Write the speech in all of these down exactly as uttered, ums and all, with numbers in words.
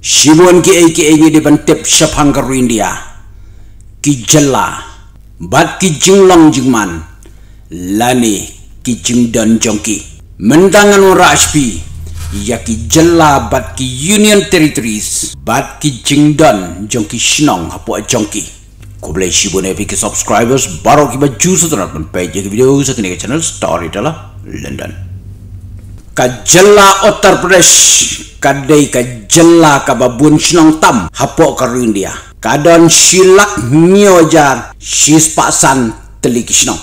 Shibon ki ai ki ai ni depan tep Shapanggaru India ki jella bat ki jinglang jingman lani ki jingdan jongki mendangan ora aspi ya ki jella bat ki Union Territories bat ki jingdan jongki shnong hapo jongki ko boleh shibon epi ki subscribers baru ki baju setelah pun page ki video sa kini channel story dala London ka jella Uttar Pradesh kadai ka jella ka babun shnong tam hapo ka India kadon shilak nyojar shispasan telikishnong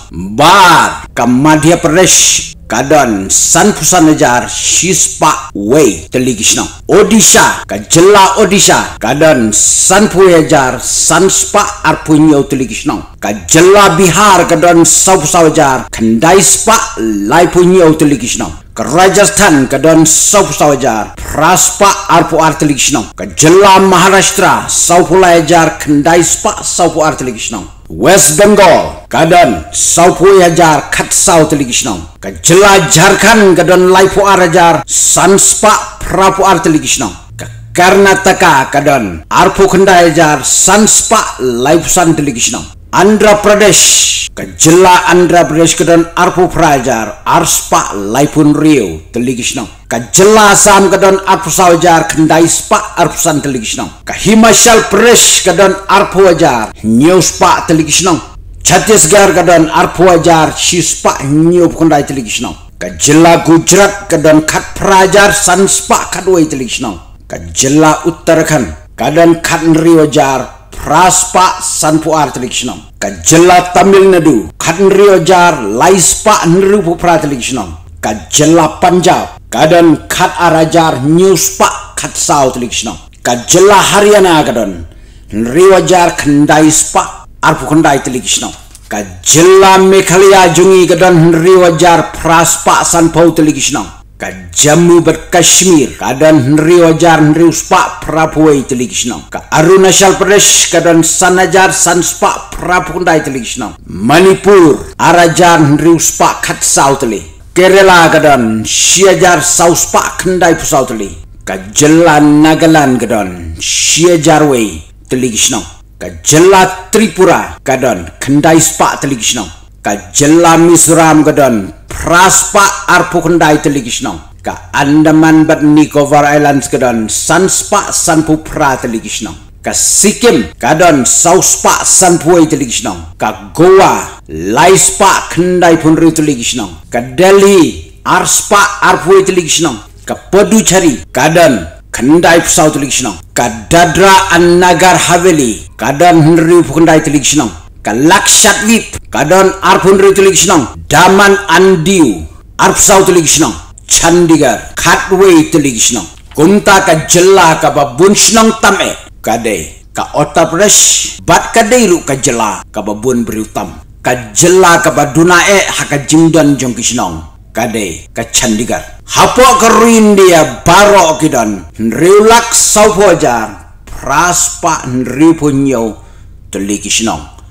bar ka Madhya Pradesh kadon san pusanajar shispa way telikishnong Odisha ka jella Odisha kadon san puyajar sanspa arpunyo telikishnong ka jella Bihar kadon sausawajar kandai spa laipunyo telikishnong ka Rajasthan kadon sausawajar praspa arpu artelikishnong ka jella Maharashtra saupulayajar kandai spa saupu artelikishnong West Bengal kadon saupuyajar khatsau telikishnong ka jella Jharkhand kadon laipu arajar sanspa prapu artelikishnong ka Karnataka kadon arpu khandayajar sanspa laipusan telikishnong Andhra Pradesh ka jella Andhra Pradesh kadon arpu prajar arspa laipun rio telikishnong ka jella Assam kadon arpu sawajar khandai spa arpusan telikishnong ka Himachal Pradesh kadon arpu ajar nyuspa telikishnong Chhattisgarh kadon arpu ajar shispa nyup khandai telikishnong ka jella Gujarat kadon khat prajar sanspa kadwai telikishnong ka jella Uttarakhand kadon khat nriwajar praspa sanpu artelikishnong ka jella Tamil Nadu khat nriwajar laispa nrupu pratelikishnong ka jella Punjab kadon khat arajar nyuspa khat sau telikishnong ka jella Haryana kadon nriwajar khandai spa arpu khandai telikishnong ka jella Meghalaya jungi kadon nriwajar praspa sanpau telikishnong ka Jammu dan Kashmir kadon nriwajar nriuspa prapuai telikishnong ka Arunachal Pradesh kadon sanajar sanspa prapundai telikishnong Manipur arajar nriuspa khatsau teli Kerala kadon siajar sauspa khandai pusau teli ka jella Nagaland kadon siajar wei telikishnong ka jella Tripura kadon khandai spa telikishnong ka jella Mizoram kadon praspa arpu khandai telikishnong ka Andaman dan Nicobar Islands kadon sanspa sanpu pra telikishnong ka Sikkim kadon sauspa sanpuai telikishnong ka Goa laispa khandai punri telikishnong ka Delhi arspa arpuai telikishnong ka Puducherry kadon khandai pusau telikishnong ka Dadra and Nagar Haveli kadon henri khandai telikishnong ka Lakshadweep kadon arpun telikishnong Daman and Diu arpsau telikishnong Chandigarh khatway telikishnong kumta ka jella ka babun shnong tame kadai ka Uttar Pradesh bat kadai ru ka jella ka babun beriutam ka jella ka badunae haka jingdan jongkishnong kadai ka Chandigarh hapo ka India baro kidan nriulak saupojar praspa nripunyo telikishnong.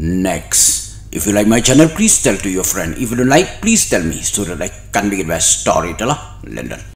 Next, if you like my channel, please tell to your friend. If you don't like, please tell me so that I can make it best story. Tell London.